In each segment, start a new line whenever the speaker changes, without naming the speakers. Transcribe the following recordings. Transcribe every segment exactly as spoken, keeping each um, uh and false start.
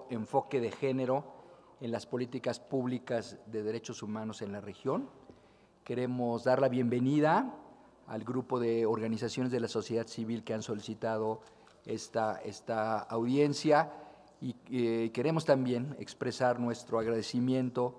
llamado Enfoque de Género en las Políticas Públicas de Derechos Humanos en la Región. Queremos dar la bienvenida al grupo de organizaciones de la sociedad civil que han solicitado esta, esta audiencia y eh, queremos también expresar nuestro agradecimiento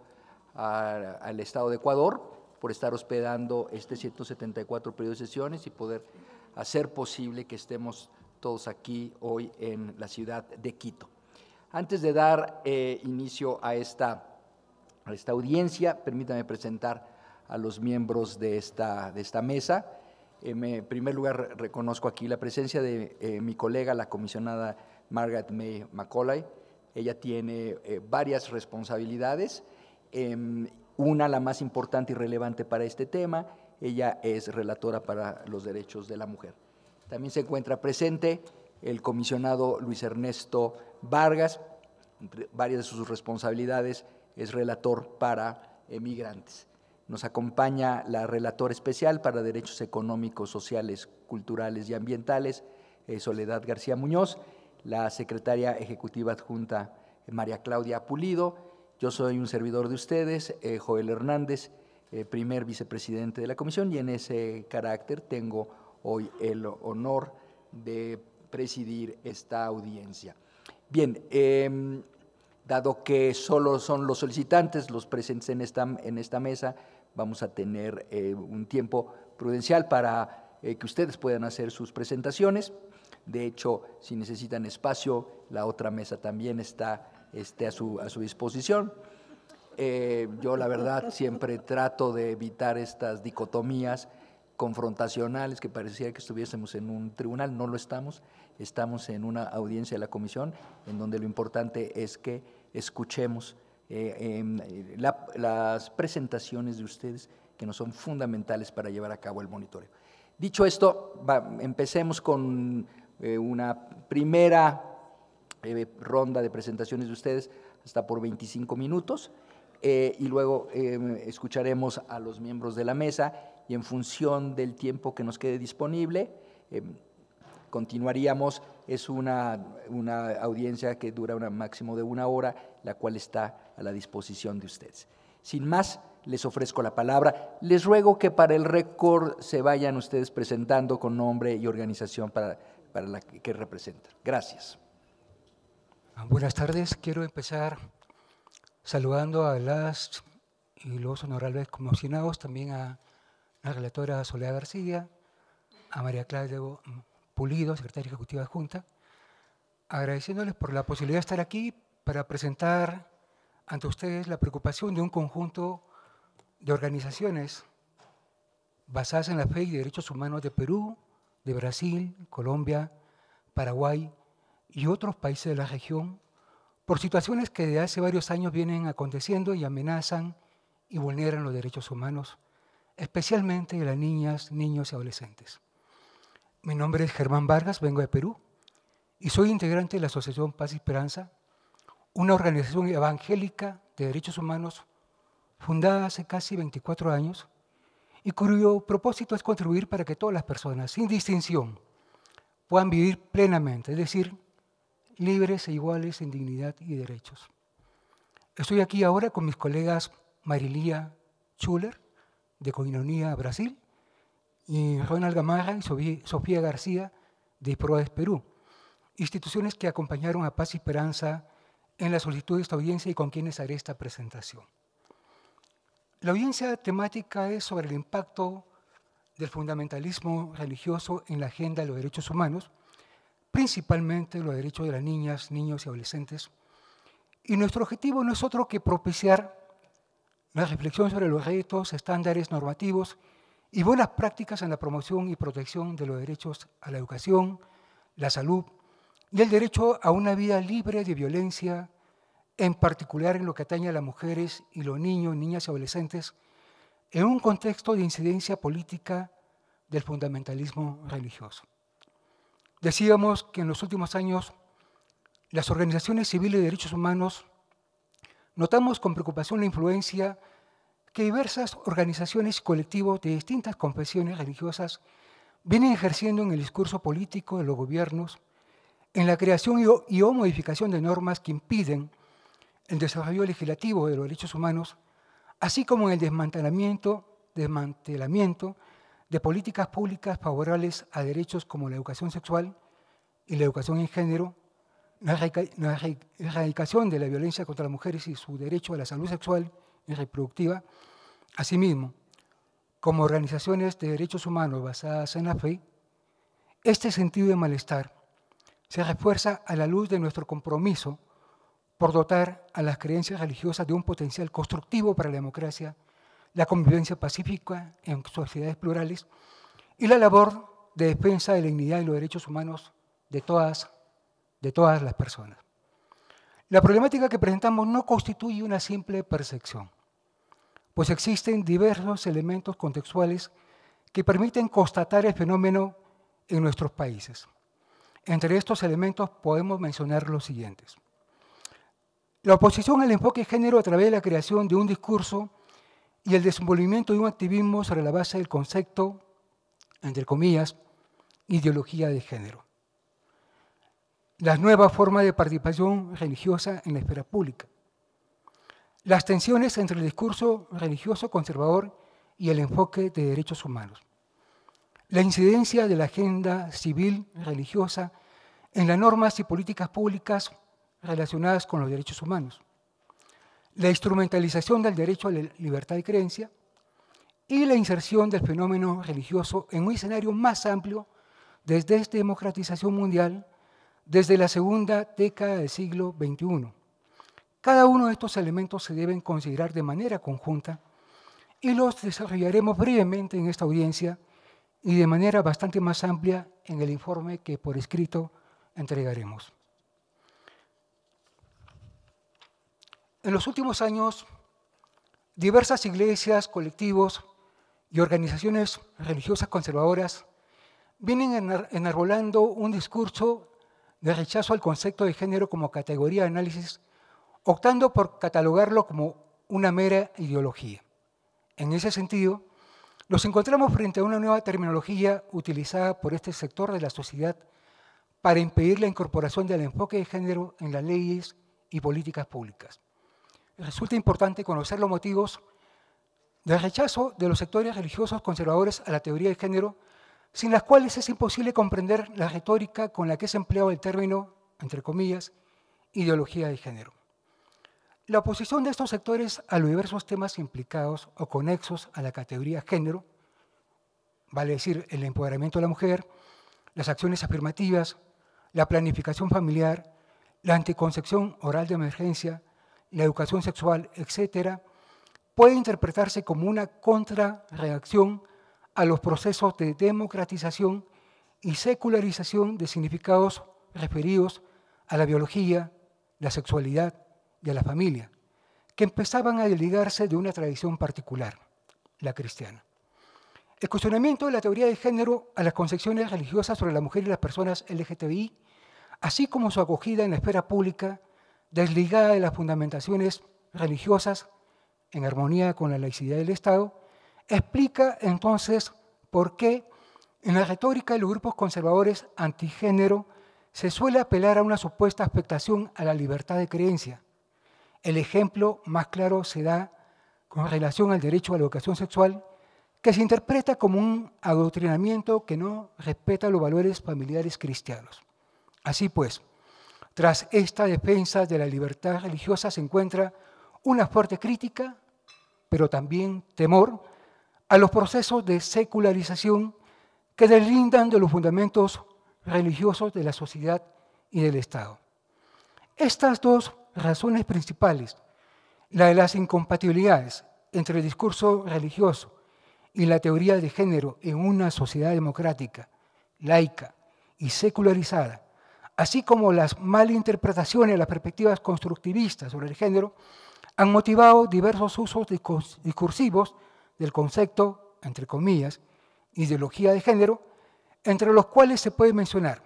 a, al Estado de Ecuador por estar hospedando este ciento setenta y cuatro periodo de sesiones y poder hacer posible que estemos todos aquí hoy en la ciudad de Quito. Antes de dar eh, inicio a esta, a esta audiencia, permítame presentar a los miembros de esta, de esta mesa. Eh, me, en primer lugar, reconozco aquí la presencia de eh, mi colega, la comisionada Margaret May Macaulay. Ella tiene eh, varias responsabilidades, eh, una la más importante y relevante para este tema. Ella es relatora para los derechos de la mujer. También se encuentra presente el comisionado Luis Ernesto Vargas, entre varias de sus responsabilidades es relator para migrantes. Nos acompaña la relatora especial para derechos económicos, sociales, culturales y ambientales, eh, Soledad García Muñoz, la secretaria ejecutiva adjunta María Claudia Pulido. Yo soy un servidor de ustedes, eh, Joel Hernández, eh, primer vicepresidente de la comisión, y en ese carácter tengo hoy el honor de presidir esta audiencia. Bien, eh, dado que solo son los solicitantes los presentes en esta, en esta mesa, vamos a tener eh, un tiempo prudencial para eh, que ustedes puedan hacer sus presentaciones. De hecho, si necesitan espacio, la otra mesa también está este, a, su, a su disposición. Eh, yo, la verdad, siempre trato de evitar estas dicotomías confrontacionales que pareciera que estuviésemos en un tribunal. No lo estamos, estamos en una audiencia de la comisión en donde lo importante es que escuchemos eh, eh, la, las presentaciones de ustedes que nos son fundamentales para llevar a cabo el monitoreo. Dicho esto, va, empecemos con eh, una primera eh, ronda de presentaciones de ustedes hasta por veinticinco minutos eh, y luego eh, escucharemos a los miembros de la mesa y en función del tiempo que nos quede disponible, eh, continuaríamos. Es una, una audiencia que dura un máximo de una hora, la cual está a la disposición de ustedes. Sin más, les ofrezco la palabra. Les ruego que para el récord se vayan ustedes presentando con nombre y organización para, para la que, que representan. Gracias.
Buenas tardes. Quiero empezar saludando a las y los honorables comisionados, también a la relatora Soledad García, a María Claudia Pulido, secretaria ejecutiva adjunta, agradeciéndoles por la posibilidad de estar aquí para presentar ante ustedes la preocupación de un conjunto de organizaciones basadas en la fe y derechos humanos de Perú, de Brasil, Colombia, Paraguay y otros países de la región por situaciones que desde hace varios años vienen aconteciendo y amenazan y vulneran los derechos humanos, especialmente de las niñas, niños y adolescentes. Mi nombre es Germán Vargas, vengo de Perú y soy integrante de la Asociación Paz y Esperanza, una organización evangélica de derechos humanos fundada hace casi veinticuatro años y cuyo propósito es contribuir para que todas las personas, sin distinción, puedan vivir plenamente, es decir, libres e iguales en dignidad y derechos. Estoy aquí ahora con mis colegas Marilia Schuller, de Coinonía, Brasil, y Ronald Gamarra y Sofía García, de PRODES Perú, instituciones que acompañaron a Paz y Esperanza en la solicitud de esta audiencia y con quienes haré esta presentación. La audiencia temática es sobre el impacto del fundamentalismo religioso en la agenda de los derechos humanos, principalmente los derechos de las niñas, niños y adolescentes, y nuestro objetivo no es otro que propiciar la reflexión sobre los retos, estándares normativos y buenas prácticas en la promoción y protección de los derechos a la educación, la salud y el derecho a una vida libre de violencia, en particular en lo que atañe a las mujeres y los niños, niñas y adolescentes, en un contexto de incidencia política del fundamentalismo religioso. Decíamos que en los últimos años las organizaciones civiles de derechos humanos notamos con preocupación la influencia que diversas organizaciones y colectivos de distintas confesiones religiosas vienen ejerciendo en el discurso político de los gobiernos en la creación y o, y o modificación de normas que impiden el desarrollo legislativo de los derechos humanos, así como en el desmantelamiento, desmantelamiento de políticas públicas favorables a derechos como la educación sexual y la educación en género, la erradicación de la violencia contra las mujeres y su derecho a la salud sexual y reproductiva. Asimismo, como organizaciones de derechos humanos basadas en la fe, este sentido de malestar se refuerza a la luz de nuestro compromiso por dotar a las creencias religiosas de un potencial constructivo para la democracia, la convivencia pacífica en sociedades plurales y la labor de defensa de la dignidad y los derechos humanos de todas, de todas las personas. La problemática que presentamos no constituye una simple percepción, pues existen diversos elementos contextuales que permiten constatar el fenómeno en nuestros países. Entre estos elementos podemos mencionar los siguientes. La oposición al enfoque de género a través de la creación de un discurso y el desenvolvimiento de un activismo sobre la base del concepto, entre comillas, ideología de género. Las nuevas formas de participación religiosa en la esfera pública. Las tensiones entre el discurso religioso conservador y el enfoque de derechos humanos. La incidencia de la agenda civil religiosa en las normas y políticas públicas relacionadas con los derechos humanos. La instrumentalización del derecho a la libertad de creencia y la inserción del fenómeno religioso en un escenario más amplio desde esta democratización mundial desde la segunda década del siglo veintiuno. Cada uno de estos elementos se deben considerar de manera conjunta y los desarrollaremos brevemente en esta audiencia y de manera bastante más amplia en el informe que por escrito entregaremos. En los últimos años, diversas iglesias, colectivos y organizaciones religiosas conservadoras vienen enarbolando un discurso de rechazo al concepto de género como categoría de análisis, optando por catalogarlo como una mera ideología. En ese sentido, nos encontramos frente a una nueva terminología utilizada por este sector de la sociedad para impedir la incorporación del enfoque de género en las leyes y políticas públicas. Resulta importante conocer los motivos del rechazo de los sectores religiosos conservadores a la teoría de género, sin las cuales es imposible comprender la retórica con la que es empleado el término, entre comillas, ideología de género. La oposición de estos sectores a los diversos temas implicados o conexos a la categoría género, vale decir, el empoderamiento de la mujer, las acciones afirmativas, la planificación familiar, la anticoncepción oral de emergencia, la educación sexual, etcétera, puede interpretarse como una contrarreacción a los procesos de democratización y secularización de significados referidos a la biología, la sexualidad y a la familia, que empezaban a desligarse de una tradición particular, la cristiana. El cuestionamiento de la teoría de género a las concepciones religiosas sobre la mujer y las personas L G T B I, así como su acogida en la esfera pública, desligada de las fundamentaciones religiosas en armonía con la laicidad del Estado, explica entonces por qué en la retórica de los grupos conservadores antigénero se suele apelar a una supuesta afectación a la libertad de creencia. El ejemplo más claro se da con relación al derecho a la educación sexual, que se interpreta como un adoctrinamiento que no respeta los valores familiares cristianos. Así pues, tras esta defensa de la libertad religiosa se encuentra una fuerte crítica, pero también temor a los procesos de secularización que deslindan de los fundamentos religiosos de la sociedad y del Estado. Estas dos razones principales, la de las incompatibilidades entre el discurso religioso y la teoría de género en una sociedad democrática, laica y secularizada, así como las malinterpretaciones de las perspectivas constructivistas sobre el género, han motivado diversos usos discursivos del concepto, entre comillas, ideología de género, entre los cuales se puede mencionar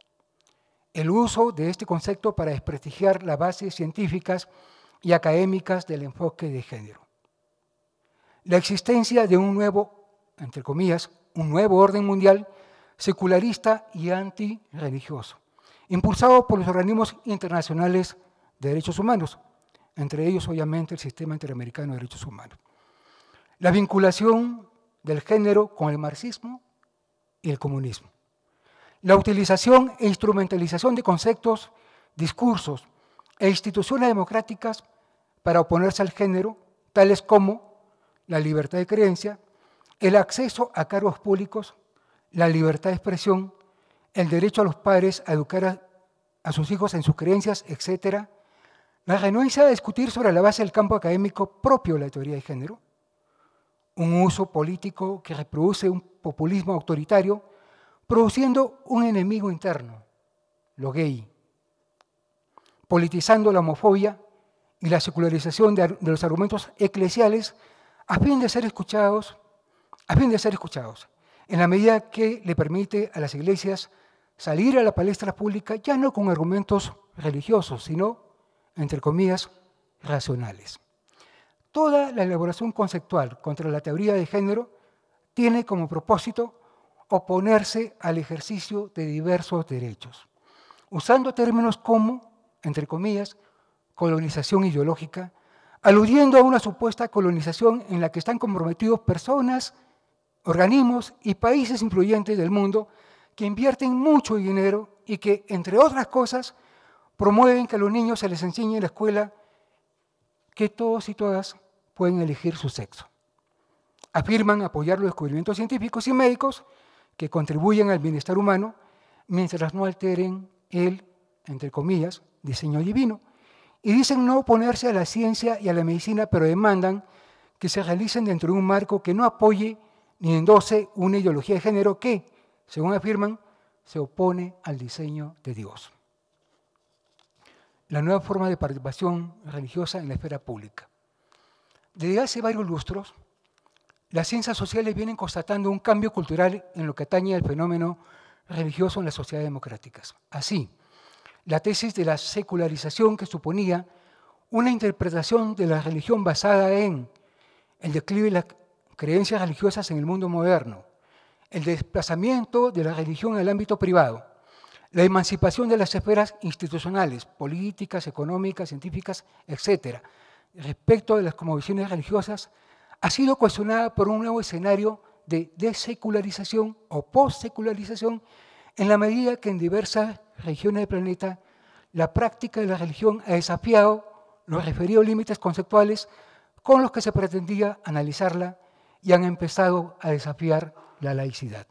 el uso de este concepto para desprestigiar las bases científicas y académicas del enfoque de género. La existencia de un nuevo, entre comillas, un nuevo orden mundial secularista y antirreligioso, impulsado por los organismos internacionales de derechos humanos, entre ellos, obviamente, el Sistema Interamericano de Derechos Humanos. La vinculación del género con el marxismo y el comunismo. La utilización e instrumentalización de conceptos, discursos e instituciones democráticas para oponerse al género, tales como la libertad de creencia, el acceso a cargos públicos, la libertad de expresión, el derecho a los padres a educar a, a sus hijos en sus creencias, etcétera, la renuencia a discutir sobre la base del campo académico propio de la teoría de género, un uso político que reproduce un populismo autoritario, produciendo un enemigo interno, lo gay, politizando la homofobia y la secularización de, de los argumentos eclesiales a fin de ser escuchados, a fin de ser escuchados, en la medida que le permite a las iglesias salir a la palestra pública ya no con argumentos religiosos, sino, entre comillas, racionales. Toda la elaboración conceptual contra la teoría de género tiene como propósito oponerse al ejercicio de diversos derechos, usando términos como, entre comillas, colonización ideológica, aludiendo a una supuesta colonización en la que están comprometidos personas, organismos y países influyentes del mundo que invierten mucho dinero y que, entre otras cosas, promueven que a los niños se les enseñe en la escuela que todos y todas pueden elegir su sexo. Afirman apoyar los descubrimientos científicos y médicos que contribuyen al bienestar humano mientras no alteren el, entre comillas, diseño divino. Y dicen no oponerse a la ciencia y a la medicina, pero demandan que se realicen dentro de un marco que no apoye ni endose una ideología de género que, según afirman, se opone al diseño de Dios. La nueva forma de participación religiosa en la esfera pública. Desde hace varios lustros, las ciencias sociales vienen constatando un cambio cultural en lo que atañe al fenómeno religioso en las sociedades democráticas. Así, la tesis de la secularización, que suponía una interpretación de la religión basada en el declive de las creencias religiosas en el mundo moderno, el desplazamiento de la religión al ámbito privado, la emancipación de las esferas institucionales, políticas, económicas, científicas, etcétera, respecto de las cosmovisiones religiosas, ha sido cuestionada por un nuevo escenario de desecularización o postsecularización, en la medida que en diversas regiones del planeta la práctica de la religión ha desafiado los referidos límites conceptuales con los que se pretendía analizarla y han empezado a desafiar la laicidad.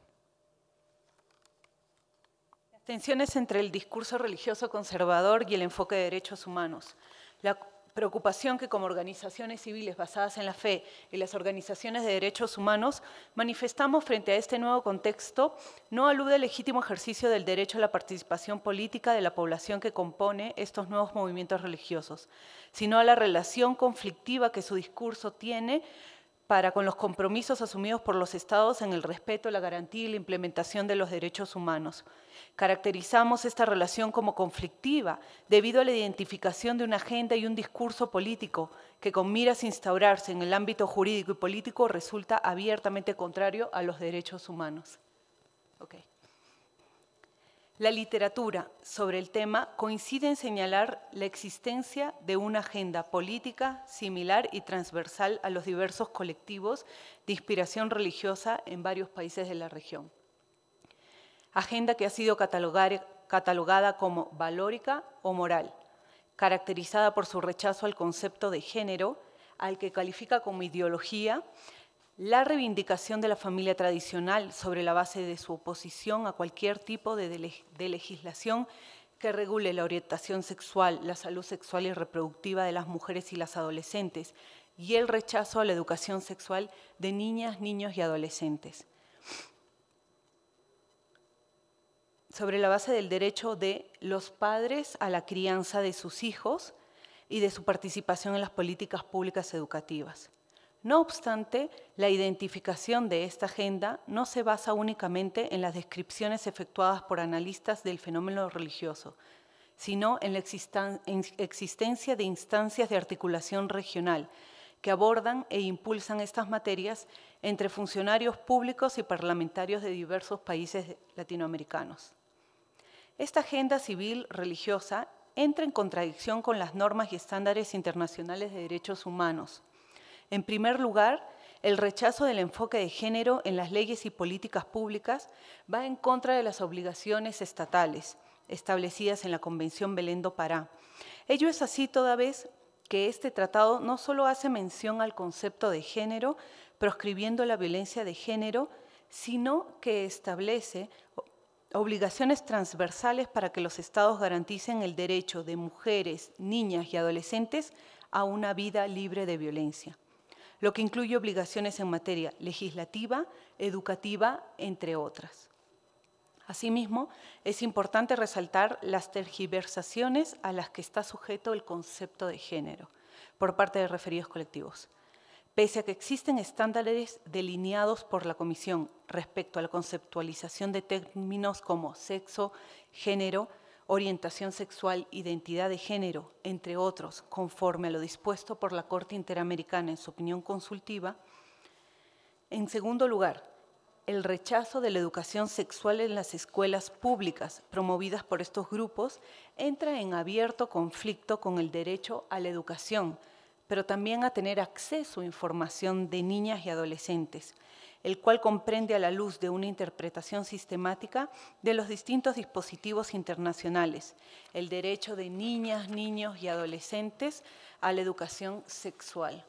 Las tensiones entre el discurso religioso conservador y el enfoque de derechos humanos. La preocupación que como organizaciones civiles basadas en la fe y las organizaciones de derechos humanos manifestamos frente a este nuevo contexto no alude al legítimo ejercicio del derecho a la participación política de la población que compone estos nuevos movimientos religiosos, sino a la relación conflictiva que su discurso tiene para con los compromisos asumidos por los Estados en el respeto, la garantía y la implementación de los derechos humanos. Caracterizamos esta relación como conflictiva debido a la identificación de una agenda y un discurso político que con miras a instaurarse en el ámbito jurídico y político resulta abiertamente contrario a los derechos humanos. Okay. La literatura sobre el tema coincide en señalar la existencia de una agenda política similar y transversal a los diversos colectivos de inspiración religiosa en varios países de la región. Agenda que ha sido catalogada como valórica o moral, caracterizada por su rechazo al concepto de género, al que califica como ideología, la reivindicación de la familia tradicional sobre la base de su oposición a cualquier tipo de, de legislación que regule la orientación sexual, la salud sexual y reproductiva de las mujeres y las adolescentes, y el rechazo a la educación sexual de niñas, niños y adolescentes. Sobre la base del derecho de los padres a la crianza de sus hijos y de su participación en las políticas públicas educativas. No obstante, la identificación de esta agenda no se basa únicamente en las descripciones efectuadas por analistas del fenómeno religioso, sino en la existencia de instancias de articulación regional que abordan e impulsan estas materias entre funcionarios públicos y parlamentarios de diversos países latinoamericanos. Esta agenda civil religiosa entra en contradicción con las normas y estándares internacionales de derechos humanos. En primer lugar, el rechazo del enfoque de género en las leyes y políticas públicas va en contra de las obligaciones estatales establecidas en la Convención Belén do Pará. Ello es así toda vez que este tratado no solo hace mención al concepto de género, proscribiendo la violencia de género, sino que establece obligaciones transversales para que los estados garanticen el derecho de mujeres, niñas y adolescentes a una vida libre de violencia, lo que incluye obligaciones en materia legislativa, educativa, entre otras. Asimismo, es importante resaltar las tergiversaciones a las que está sujeto el concepto de género por parte de referidos colectivos. Pese a que existen estándares delineados por la Comisión respecto a la conceptualización de términos como sexo, género, orientación sexual, identidad de género, entre otros, conforme a lo dispuesto por la Corte Interamericana en su opinión consultiva. En segundo lugar, el rechazo de la educación sexual en las escuelas públicas promovidas por estos grupos entra en abierto conflicto con el derecho a la educación, pero también a tener acceso a información de niñas y adolescentes, el cual comprende a la luz de una interpretación sistemática de los distintos dispositivos internacionales, el derecho de niñas, niños y adolescentes a la educación sexual.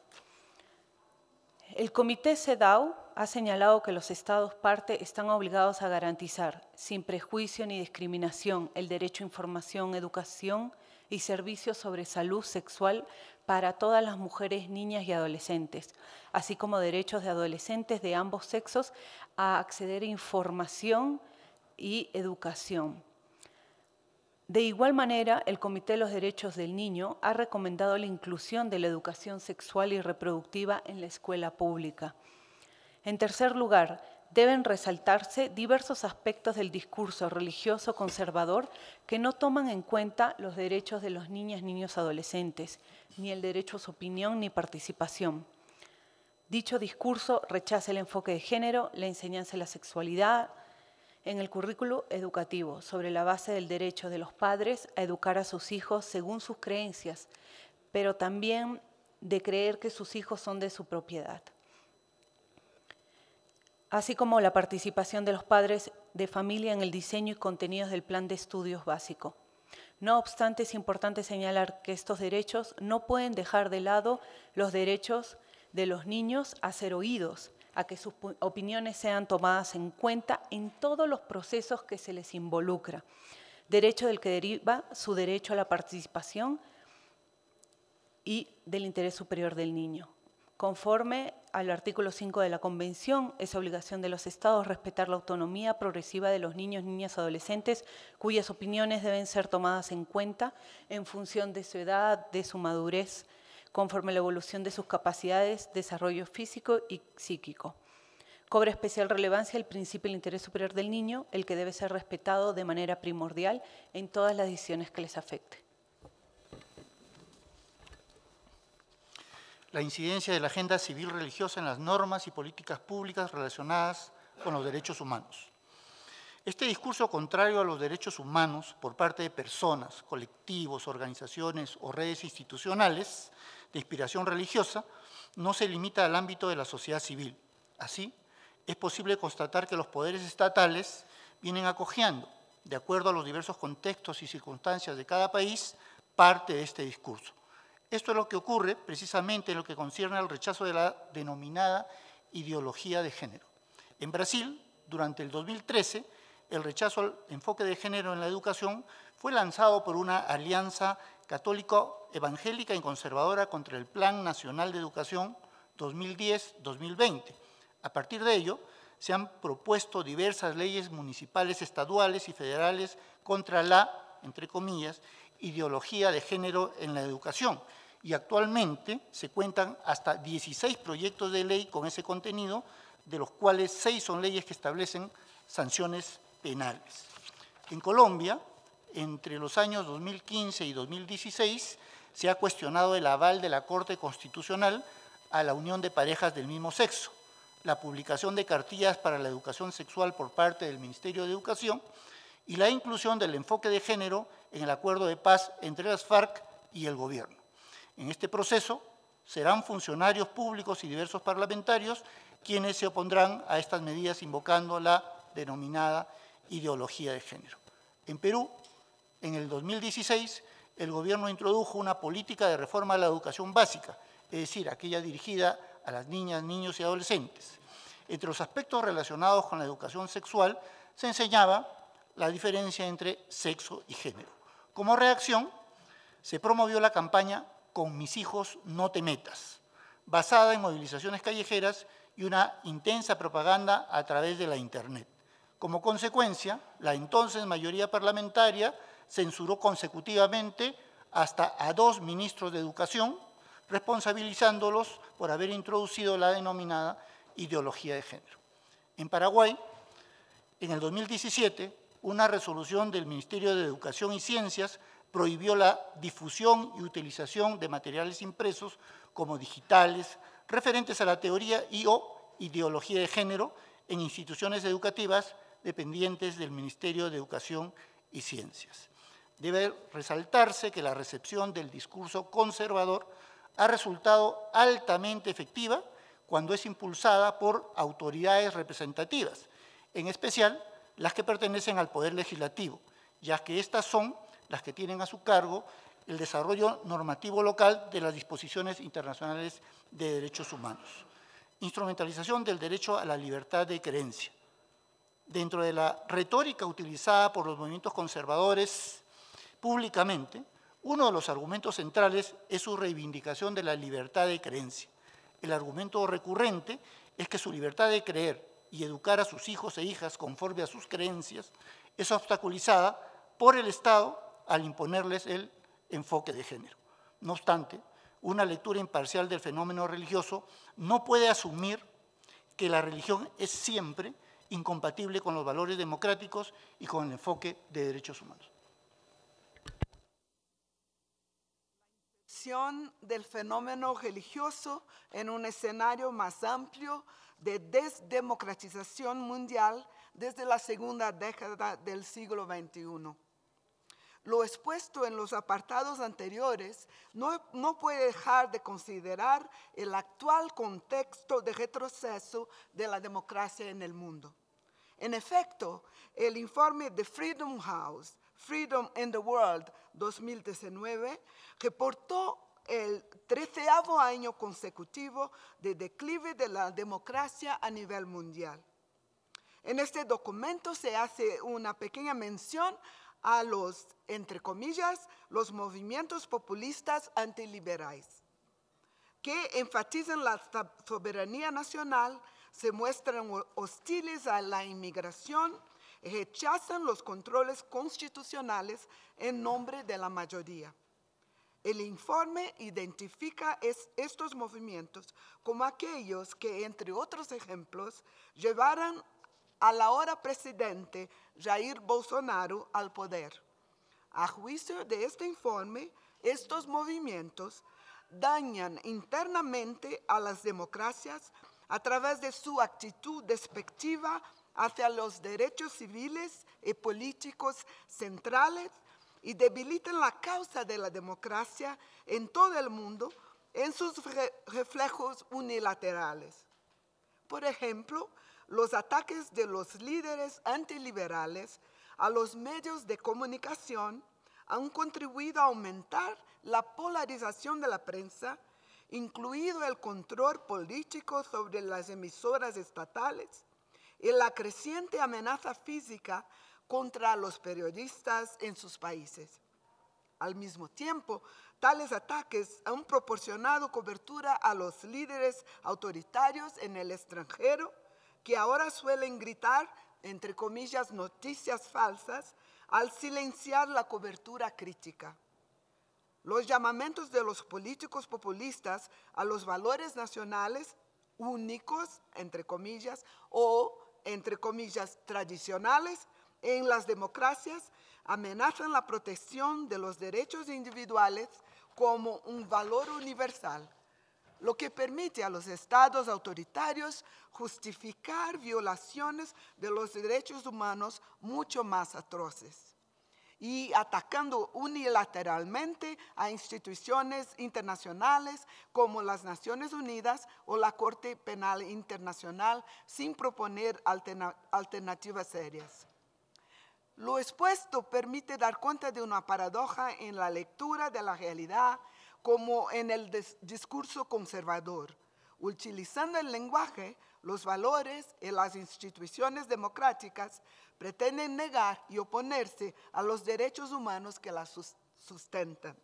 El Comité CEDAW ha señalado que los Estados parte están obligados a garantizar, sin prejuicio ni discriminación, el derecho a información, educación y servicios sobre salud sexual para todas las mujeres, niñas y adolescentes, así como derechos de adolescentes de ambos sexos a acceder a información y educación. De igual manera, el Comité de los Derechos del Niño ha recomendado la inclusión de la educación sexual y reproductiva en la escuela pública. En tercer lugar, deben resaltarse diversos aspectos del discurso religioso conservador que no toman en cuenta los derechos de los niñas, niños, adolescentes, ni el derecho a su opinión ni participación. Dicho discurso rechaza el enfoque de género, la enseñanza de la sexualidad en el currículo educativo, sobre la base del derecho de los padres a educar a sus hijos según sus creencias, pero también de creer que sus hijos son de su propiedad, así como la participación de los padres de familia en el diseño y contenidos del plan de estudios básico. No obstante, es importante señalar que estos derechos no pueden dejar de lado los derechos de los niños a ser oídos, a que sus opiniones sean tomadas en cuenta en todos los procesos que se les involucra, derecho del que deriva su derecho a la participación y del interés superior del niño. Conforme al artículo cinco de la Convención, es obligación de los Estados respetar la autonomía progresiva de los niños, niñas, adolescentes, cuyas opiniones deben ser tomadas en cuenta en función de su edad, de su madurez, conforme a la evolución de sus capacidades, desarrollo físico y psíquico. Cobra especial relevancia el principio del interés superior del niño, el que debe ser respetado de manera primordial en todas las decisiones que les afecten.
La incidencia de la agenda civil religiosa en las normas y políticas públicas relacionadas con los derechos humanos. Este discurso contrario a los derechos humanos por parte de personas, colectivos, organizaciones o redes institucionales de inspiración religiosa no se limita al ámbito de la sociedad civil. Así, es posible constatar que los poderes estatales vienen acogiendo, de acuerdo a los diversos contextos y circunstancias de cada país, parte de este discurso. Esto es lo que ocurre precisamente en lo que concierne al rechazo de la denominada ideología de género. En Brasil, durante el dos mil trece, el rechazo al enfoque de género en la educación fue lanzado por una alianza católico-evangélica y conservadora contra el Plan Nacional de Educación dos mil diez a dos mil veinte. A partir de ello, se han propuesto diversas leyes municipales, estaduales y federales contra la, entre comillas, ideología de género en la educación. Y actualmente se cuentan hasta dieciséis proyectos de ley con ese contenido, de los cuales seis son leyes que establecen sanciones penales. En Colombia, entre los años dos mil quince y dos mil dieciséis, se ha cuestionado el aval de la Corte Constitucional a la unión de parejas del mismo sexo, la publicación de cartillas para la educación sexual por parte del Ministerio de Educación y la inclusión del enfoque de género en el acuerdo de paz entre las FARC y el gobierno. En este proceso serán funcionarios públicos y diversos parlamentarios quienes se opondrán a estas medidas invocando la denominada ideología de género. En Perú, en el dos mil dieciséis, el gobierno introdujo una política de reforma de la educación básica, es decir, aquella dirigida a las niñas, niños y adolescentes. Entre los aspectos relacionados con la educación sexual se enseñaba la diferencia entre sexo y género. Como reacción, se promovió la campaña Con mis hijos no te metas, basada en movilizaciones callejeras y una intensa propaganda a través de la Internet. Como consecuencia, la entonces mayoría parlamentaria censuró consecutivamente hasta a dos ministros de Educación, responsabilizándolos por haber introducido la denominada ideología de género. En Paraguay, en el dos mil diecisiete, una resolución del Ministerio de Educación y Ciencias prohibió la difusión y utilización de materiales impresos como digitales, referentes a la teoría y o ideología de género en instituciones educativas dependientes del Ministerio de Educación y Ciencias. Debe resaltarse que la recepción del discurso conservador ha resultado altamente efectiva cuando es impulsada por autoridades representativas, en especial las que pertenecen al Poder Legislativo, ya que estas son las que tienen a su cargo el desarrollo normativo local de las disposiciones internacionales de derechos humanos. Instrumentalización del derecho a la libertad de creencia. Dentro de la retórica utilizada por los movimientos conservadores públicamente, uno de los argumentos centrales es su reivindicación de la libertad de creencia. El argumento recurrente es que su libertad de creer y educar a sus hijos e hijas conforme a sus creencias es obstaculizada por el Estado al imponerles el enfoque de género. No obstante, una lectura imparcial del fenómeno religioso no puede asumir que la religión es siempre incompatible con los valores democráticos y con el enfoque de derechos humanos.
Del fenómeno religioso en un escenario más amplio de desdemocratización mundial desde la segunda década del siglo veintiuno. Lo expuesto en los apartados anteriores no, no puede dejar de considerar el actual contexto de retroceso de la democracia en el mundo. En efecto, el informe de Freedom House, Freedom in the World dos mil diecinueve, reportó el treceavo año consecutivo de declive de la democracia a nivel mundial. En este documento se hace una pequeña mención a los, entre comillas, los movimientos populistas antiliberales, que enfatizan la soberanía nacional, se muestran hostiles a la inmigración, rechazan los controles constitucionales en nombre de la mayoría. El informe identifica es, estos movimientos como aquellos que, entre otros ejemplos, llevaron al ahora presidente Jair Bolsonaro al poder. A juicio de este informe, estos movimientos dañan internamente a las democracias a través de su actitud despectiva hacia los derechos civiles y políticos centrales y debilitan la causa de la democracia en todo el mundo en sus re- reflejos unilaterales. Por ejemplo, los ataques de los líderes antiliberales a los medios de comunicación han contribuido a aumentar la polarización de la prensa, incluido el control político sobre las emisoras estatales y la creciente amenaza física contra los periodistas en sus países. Al mismo tiempo, tales ataques han proporcionado cobertura a los líderes autoritarios en el extranjero, que ahora suelen gritar, entre comillas, noticias falsas, al silenciar la cobertura crítica. Los llamamientos de los políticos populistas a los valores nacionales únicos, entre comillas, o, entre comillas, tradicionales en las democracias, amenazan la protección de los derechos individuales como un valor universal. lo que permite a los estados autoritarios justificar violaciones de los derechos humanos mucho más atroces y atacando unilateralmente a instituciones internacionales como las Naciones Unidas o la Corte Penal Internacional sin proponer alterna- alternativas serias. Lo expuesto permite dar cuenta de una paradoja en la lectura de la realidad como en el discurso conservador. Utilizando el lenguaje, los valores y las instituciones democráticas pretenden negar y oponerse a los derechos humanos que las sustentan.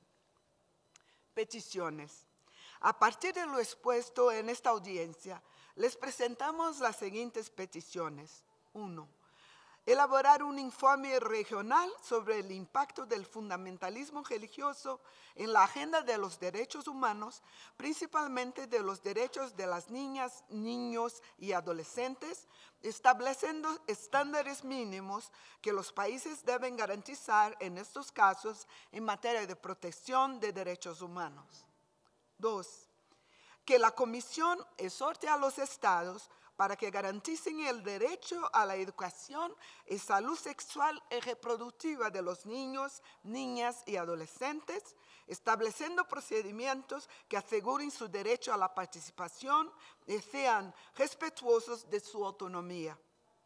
Peticiones. A partir de lo expuesto en esta audiencia, les presentamos las siguientes peticiones. Uno. Elaborar un informe regional sobre el impacto del fundamentalismo religioso en la agenda de los derechos humanos, principalmente de los derechos de las niñas, niños y adolescentes, estableciendo estándares mínimos que los países deben garantizar en estos casos en materia de protección de derechos humanos. Dos, que la Comisión exhorte a los estados para que garanticen el derecho a la educación y salud sexual y reproductiva de los niños, niñas y adolescentes, estableciendo procedimientos que aseguren su derecho a la participación y sean respetuosos de su autonomía.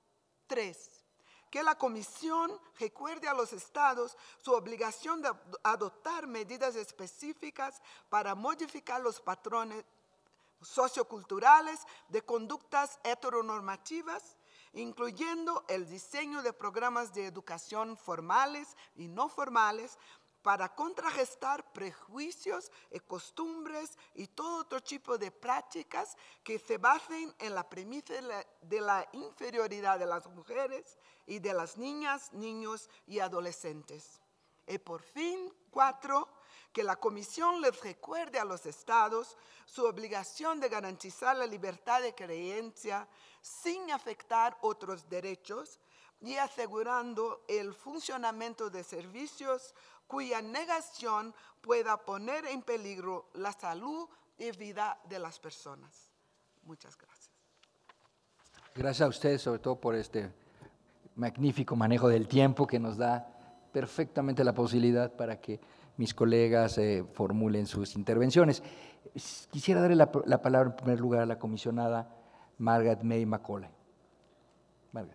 Tres, que la Comisión recuerde a los estados su obligación de adoptar medidas específicas para modificar los patrones socioculturales de conductas heteronormativas, incluyendo el diseño de programas de educación formales y no formales para contrarrestar prejuicios y costumbres y todo otro tipo de prácticas que se basen en la premisa de la, de la inferioridad de las mujeres y de las niñas, niños y adolescentes. Y por fin, cuatro, que la Comisión les recuerde a los estados su obligación de garantizar la libertad de creencia sin afectar otros derechos y asegurando el funcionamiento de servicios cuya negación pueda poner en peligro la salud y vida de las personas. Muchas gracias.
Gracias a ustedes, sobre todo por este magnífico manejo del tiempo que nos da perfectamente la posibilidad para que mis colegas eh, formulen sus intervenciones. Quisiera darle la, la palabra en primer lugar a la comisionada Margaret May Macaulay. Margaret.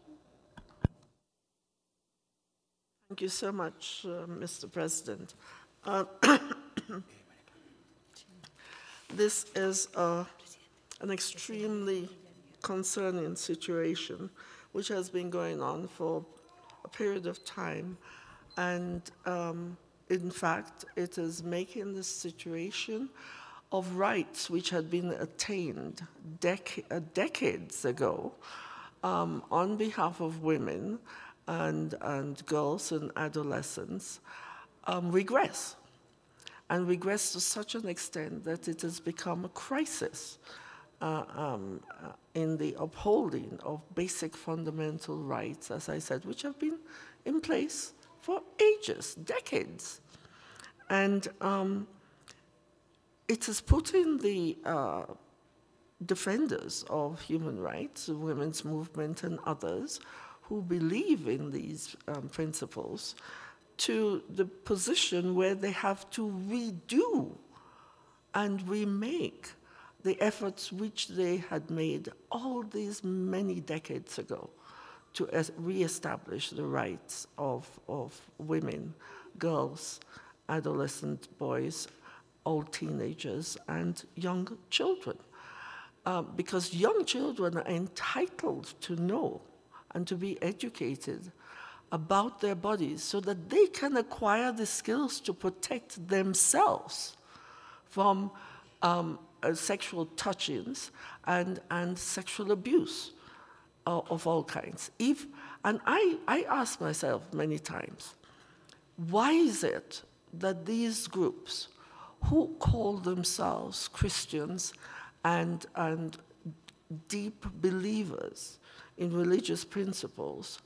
Thank you so much, uh, Mister President. Uh, this is uh, an extremely concerning situation which has been going on for a period of time, and um, in fact, it is making the situation of rights which had been attained dec uh, decades ago um, on behalf of women and, and girls and adolescents um, regress, and regress to such an extent that it has become a crisis uh, um, uh, in the upholding of basic fundamental rights, as I said, which have been in place for ages, decades. And um, it has put in the uh, defenders of human rights, the women's movement and others who believe in these um, principles, to the position where they have to redo and remake the efforts which they had made all these many decades ago to reestablish the rights of, of women, girls, adolescent boys, old teenagers, and young children. Uh, because young children are entitled to know and to be educated about their bodies so that they can acquire the skills to protect themselves from um, uh, sexual touchings and, and sexual abuse uh, of all kinds. If, and I, I ask myself many times, why is it that these groups who call themselves Christians and, and deep believers in religious principles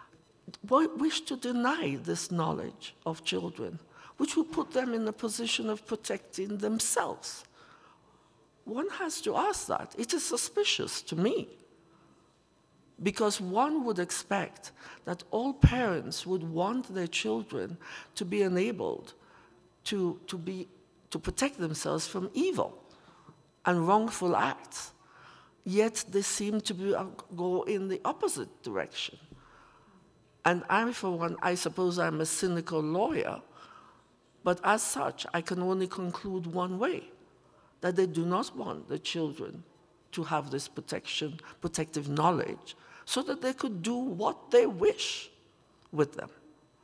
wish to deny this knowledge of children, which will put them in a position of protecting themselves one has to ask that. It is suspicious to me, because one would expect that all parents would want their children to be enabled to, to, be, to protect themselves from evil and wrongful acts. Yet they seem to be, uh, go in the opposite direction. And I, for one, I suppose I'm a cynical lawyer, but as such, I can only conclude one way, that they do not want the children to have this protection, protective knowledge, so that they could do what they wish with them.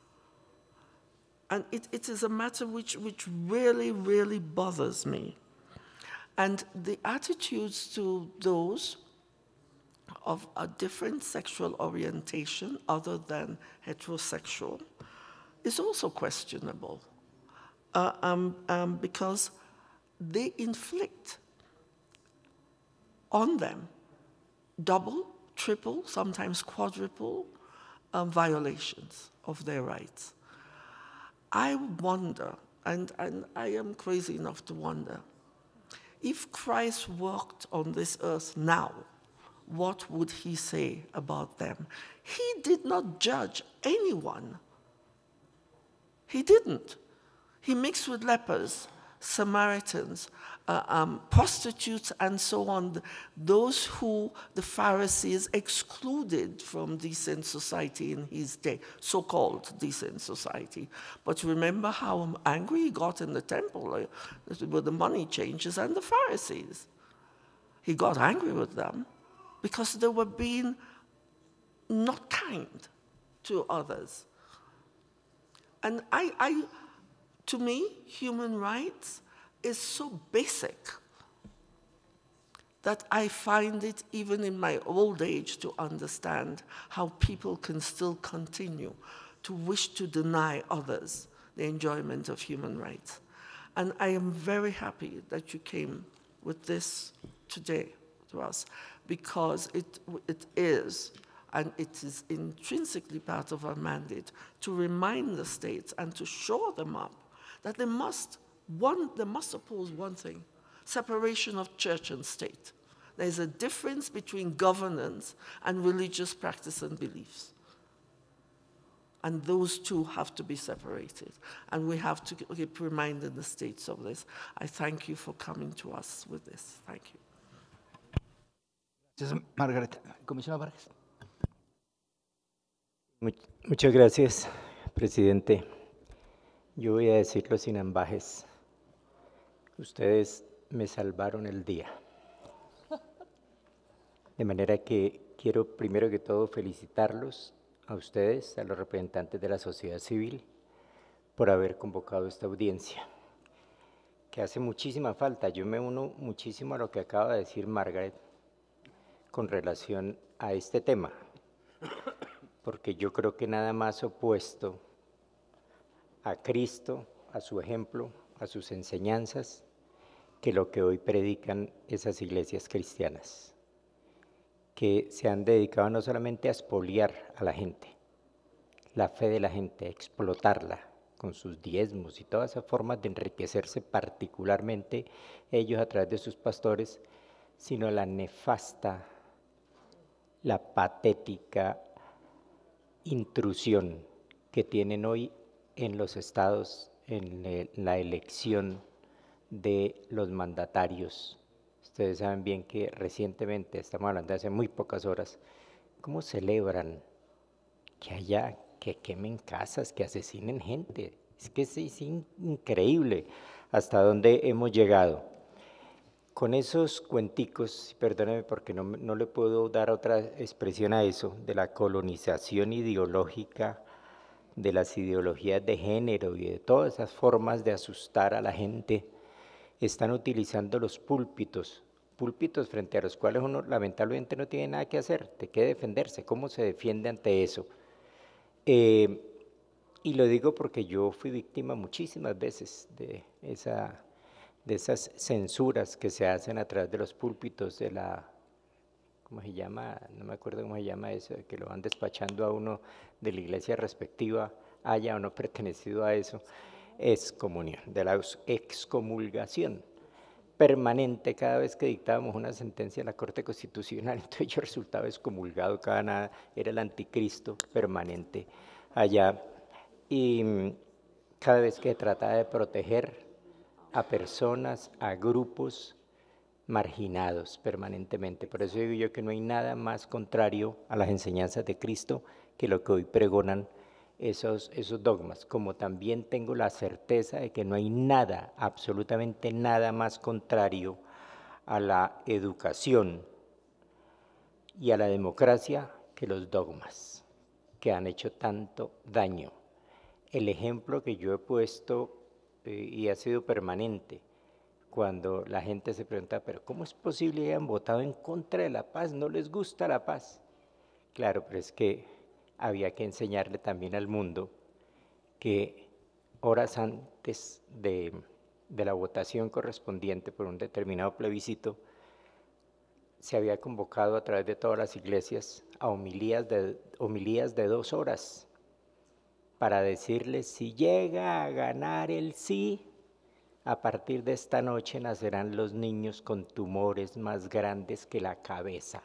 And it, it is a matter which, which really, really bothers me. And the attitudes to those of a different sexual orientation other than heterosexual is also questionable, uh, um, um, because they inflict on them double, triple, sometimes quadruple um, violations of their rights. I wonder, and, and I am crazy enough to wonder, if Christ walked on this earth now, what would he say about them? He did not judge anyone. He didn't. He mixed with lepers, Samaritans, uh, um, prostitutes, and so on, those who the Pharisees excluded from decent society in his day, so-called decent society. But remember how angry he got in the temple uh, with the money changers and the Pharisees. He got angry with them because they were being not kind to others. And I, I to me, human rights is so basic that I find it, even in my old age, to understand how people can still continue to wish to deny others the enjoyment of human rights. And I am very happy that you came with this today to us, because it, it is, and it is intrinsically part of our mandate, to remind the states and to show them up that they must, one, they must oppose one thing, separation of church and state. There's a difference between governance and religious practice and beliefs. And those two have to be separated. And we have to keep reminding the states of this. I thank you for coming to us with this. Thank you.
Gracias, Margaret. Comisionado Vargas.
Muchas gracias, presidente. Yo voy a decirlo sin ambajes. Ustedes me salvaron el día. De manera que quiero primero que todo felicitarlos a ustedes, a los representantes de la sociedad civil, por haber convocado esta audiencia, que hace muchísima falta. Yo me uno muchísimo a lo que acaba de decir Margaret con relación a este tema, porque yo creo que nada más opuesto a Cristo, a su ejemplo, a sus enseñanzas, que lo que hoy predican esas iglesias cristianas, que se han dedicado no solamente a expoliar a la gente, la fe de la gente, a explotarla con sus diezmos y todas esas formas de enriquecerse, particularmente ellos a través de sus pastores, sino la nefasta, la patética intrusión que tienen hoy en los estados, en la elección de los mandatarios. Ustedes saben bien que recientemente, estamos hablando de hace muy pocas horas, cómo celebran que haya, que quemen casas, que asesinen gente. Es que es, es increíble hasta dónde hemos llegado. Con esos cuenticos, perdóneme porque no, no le puedo dar otra expresión a eso, de la colonización ideológica, de las ideologías de género y de todas esas formas de asustar a la gente, están utilizando los púlpitos, púlpitos frente a los cuales uno lamentablemente no tiene nada que hacer, de qué defenderse, cómo se defiende ante eso. Eh, y lo digo porque yo fui víctima muchísimas veces de, esa, de esas censuras que se hacen a través de los púlpitos, de la, ¿cómo se llama? No me acuerdo cómo se llama eso, de que lo van despachando a uno de la iglesia respectiva, haya o no pertenecido a eso. Excomunión, de la excomulgación. permanente cada vez que dictábamos una sentencia de la Corte Constitucional, entonces yo resultaba excomulgado, cada nada, era el anticristo permanente allá, y cada vez que trataba de proteger a personas, a grupos marginados permanentemente. Por eso digo yo que no hay nada más contrario a las enseñanzas de Cristo que lo que hoy pregonan esos, esos dogmas, como también tengo la certeza de que no hay nada, absolutamente nada más contrario a la educación y a la democracia que los dogmas, que han hecho tanto daño. El ejemplo que yo he puesto eh, y ha sido permanente, cuando la gente se pregunta, pero ¿cómo es posible que hayan votado en contra de la paz? ¿No les gusta la paz? Claro, pero es que había que enseñarle también al mundo que horas antes de, de la votación correspondiente por un determinado plebiscito, se había convocado a través de todas las iglesias a homilías de, homilías de dos horas para decirles, si llega a ganar el sí, a partir de esta noche nacerán los niños con tumores más grandes que la cabeza.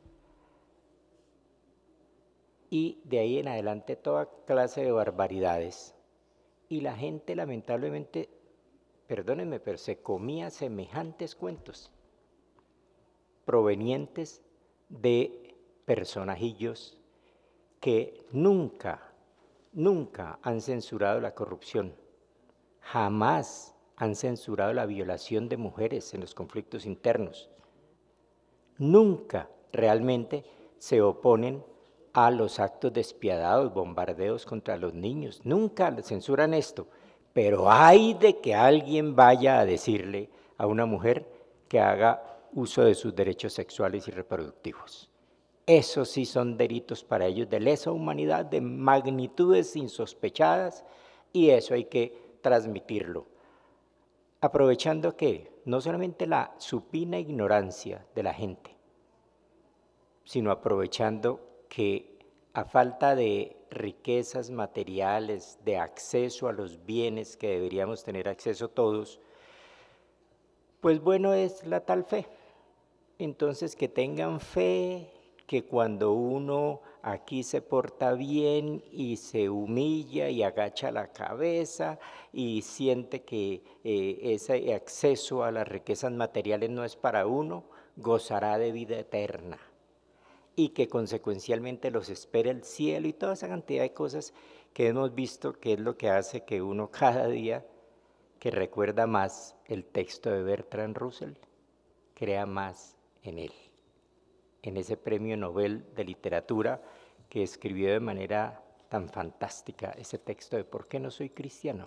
Y de ahí en adelante toda clase de barbaridades. Y la gente lamentablemente, perdónenme, pero se comía semejantes cuentos provenientes de personajillos que nunca, nunca han censurado la corrupción, jamás han censurado la violación de mujeres en los conflictos internos, nunca realmente se oponen a los actos despiadados, bombardeos contra los niños, nunca censuran esto, pero hay de que alguien vaya a decirle a una mujer que haga uso de sus derechos sexuales y reproductivos. Esos sí son delitos para ellos de lesa humanidad, de magnitudes insospechadas, y eso hay que transmitirlo. Aprovechando que no solamente la supina ignorancia de la gente, sino aprovechando que a falta de riquezas materiales, de acceso a los bienes que deberíamos tener acceso todos, pues bueno es la tal fe. Entonces que tengan fe, que cuando uno aquí se porta bien y se humilla y agacha la cabeza y siente que eh, ese acceso a las riquezas materiales no es para uno, gozará de vida eterna y que consecuencialmente los espera el cielo y toda esa cantidad de cosas que hemos visto que es lo que hace que uno cada día que recuerda más el texto de Bertrand Russell, crea más en él, en ese premio Nobel de literatura que escribió de manera tan fantástica ese texto de ¿por qué no soy cristiano?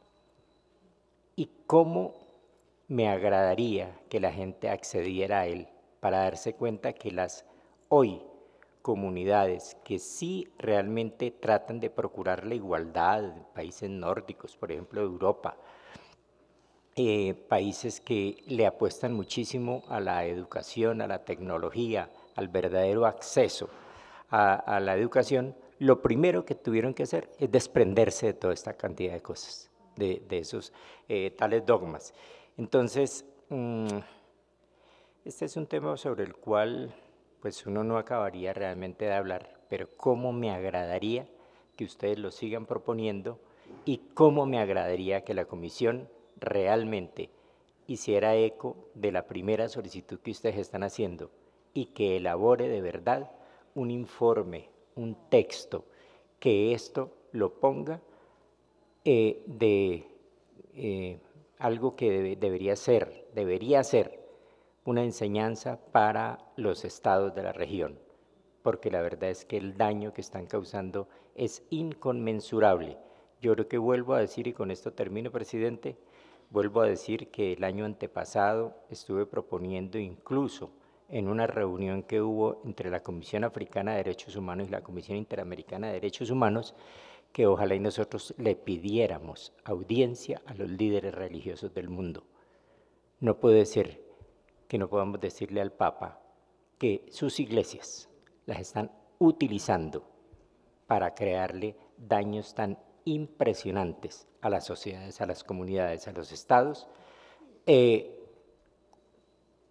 Y cómo me agradaría que la gente accediera a él para darse cuenta que las hoy comunidades que sí realmente tratan de procurar la igualdad, países nórdicos, por ejemplo, de Europa, eh, países que le apuestan muchísimo a la educación, a la tecnología, al verdadero acceso a, a la educación, lo primero que tuvieron que hacer es desprenderse de toda esta cantidad de cosas, de, de esos eh, tales dogmas. Entonces, mmm, este es un tema sobre el cual pues uno no acabaría realmente de hablar, pero cómo me agradaría que ustedes lo sigan proponiendo y cómo me agradaría que la comisión realmente hiciera eco de la primera solicitud que ustedes están haciendo y que elabore de verdad un informe, un texto, que esto lo ponga eh, de eh, algo que debe, debería ser, debería ser una enseñanza para los estados de la región, porque la verdad es que el daño que están causando es inconmensurable. Yo creo que vuelvo a decir, y con esto termino, presidente, vuelvo a decir que el año antepasado estuve proponiendo incluso en una reunión que hubo entre la Comisión Africana de Derechos Humanos y la Comisión Interamericana de Derechos Humanos, que ojalá y nosotros le pidiéramos audiencia a los líderes religiosos del mundo. No puede ser que no podamos decirle al Papa que sus iglesias las están utilizando para crearle daños tan impresionantes a las sociedades, a las comunidades, a los estados, eh,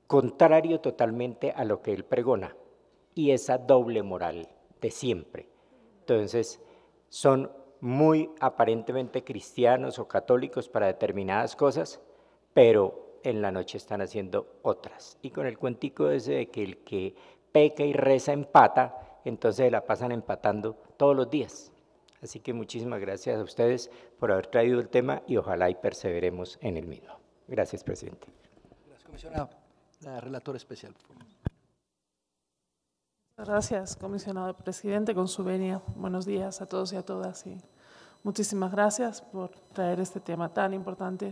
contrario totalmente a lo que él pregona, y esa doble moral de siempre. Entonces, son muy aparentemente cristianos o católicos para determinadas cosas, pero en la noche están haciendo otras. Y con el cuentico ese de que el que peca y reza empata, entonces la pasan empatando todos los días. Así que muchísimas gracias a ustedes por haber traído el tema y ojalá y perseveremos en el mismo. Gracias, presidente.
Gracias, comisionada. La relatora especial.
Gracias, comisionado presidente, con su venia. Buenos días a todos y a todas. Y muchísimas gracias por traer este tema tan importante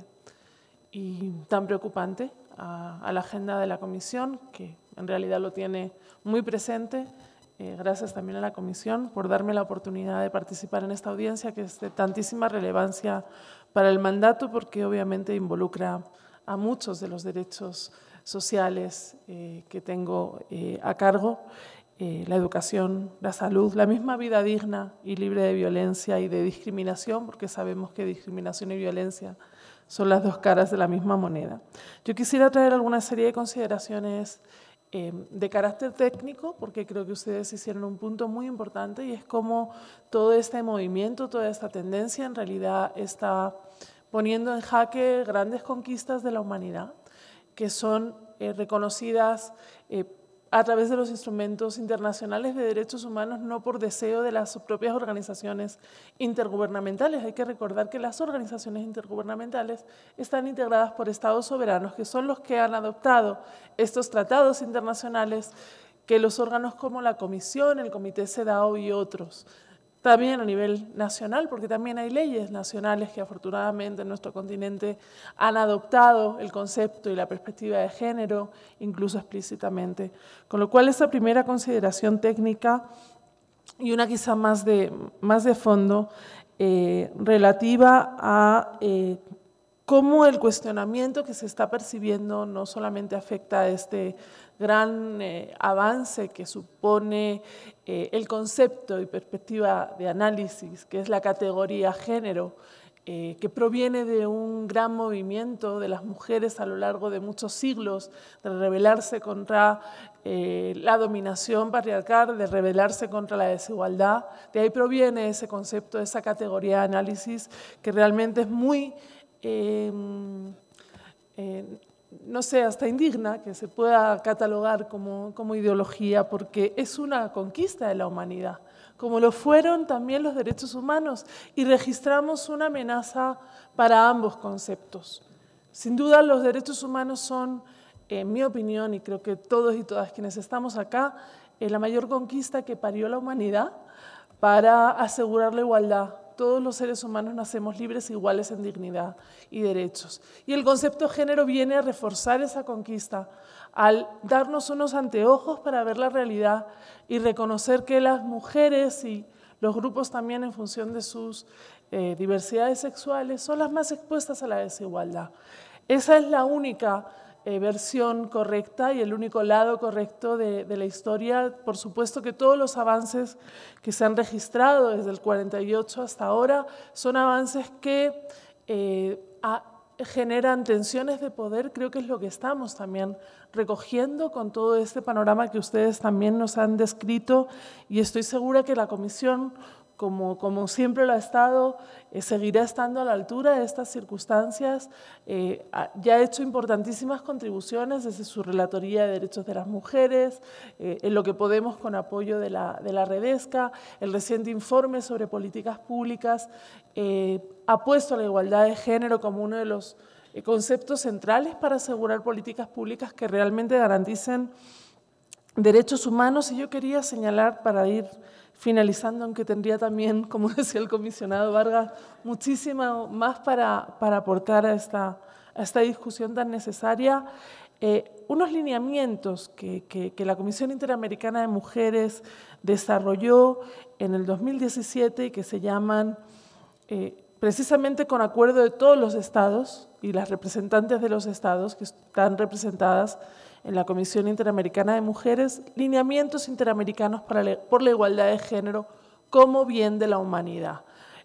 y tan preocupante a, a la agenda de la comisión, que en realidad lo tiene muy presente. Eh, gracias también a la comisión por darme la oportunidad de participar en esta audiencia, que es de tantísima relevancia para el mandato, porque obviamente involucra a muchos de los derechos sociales eh, que tengo eh, a cargo. Eh, la educación, la salud, la misma vida digna y libre de violencia y de discriminación, porque sabemos que discriminación y violencia son las dos caras de la misma moneda. Yo quisiera traer alguna serie de consideraciones eh, de carácter técnico, porque creo que ustedes hicieron un punto muy importante, y es cómo todo este movimiento, toda esta tendencia en realidad está poniendo en jaque grandes conquistas de la humanidad, que son eh, reconocidas eh, a través de los instrumentos internacionales de derechos humanos, no por deseo de las propias organizaciones intergubernamentales. Hay que recordar que las organizaciones intergubernamentales están integradas por estados soberanos, que son los que han adoptado estos tratados internacionales que los órganos como la Comisión, el Comité CEDAW y otros, también a nivel nacional, porque también hay leyes nacionales que afortunadamente en nuestro continente han adoptado el concepto y la perspectiva de género, incluso explícitamente. Con lo cual, esa primera consideración técnica y una quizá más de, más de fondo eh, relativa a eh, cómo el cuestionamiento que se está percibiendo no solamente afecta a este gran eh, avance que supone eh, el concepto y perspectiva de análisis, que es la categoría género, eh, que proviene de un gran movimiento de las mujeres a lo largo de muchos siglos, de rebelarse contra eh, la dominación patriarcal, de rebelarse contra la desigualdad. De ahí proviene ese concepto, esa categoría de análisis, que realmente es muy Eh, eh, no sé, hasta indigna que se pueda catalogar como, como ideología, porque es una conquista de la humanidad, como lo fueron también los derechos humanos, y registramos una amenaza para ambos conceptos. Sin duda, los derechos humanos son, en mi opinión, y creo que todos y todas quienes estamos acá, eh, la mayor conquista que parió la humanidad para asegurar la igualdad. Todos los seres humanos nacemos libres e iguales en dignidad y derechos. Y el concepto género viene a reforzar esa conquista, al darnos unos anteojos para ver la realidad y reconocer que las mujeres y los grupos también en función de sus eh, diversidades sexuales son las más expuestas a la desigualdad. Esa es la única Eh, versión correcta y el único lado correcto de, de la historia. Por supuesto que todos los avances que se han registrado desde el cuarenta y ocho hasta ahora son avances que eh, a, generan tensiones de poder. Creo que es lo que estamos también recogiendo con todo este panorama que ustedes también nos han descrito, y estoy segura que la Comisión, Como, como siempre lo ha estado, eh, seguirá estando a la altura de estas circunstancias. Eh, ya ha hecho importantísimas contribuciones desde su Relatoría de Derechos de las Mujeres, eh, en lo que podemos con apoyo de la, de la Redesca. El reciente informe sobre políticas públicas eh, ha puesto la igualdad de género como uno de los eh, conceptos centrales para asegurar políticas públicas que realmente garanticen derechos humanos. Y yo quería señalar, para ir finalizando, aunque tendría también, como decía el comisionado Vargas, muchísimo más para, para aportar a esta, a esta discusión tan necesaria, eh, unos lineamientos que, que, que la Comisión Interamericana de Mujeres desarrolló en el dos mil diecisiete y que se llaman, eh, precisamente con acuerdo de todos los estados y las representantes de los estados que están representadas en la Comisión Interamericana de Mujeres, lineamientos interamericanos para la, por la igualdad de género como bien de la humanidad.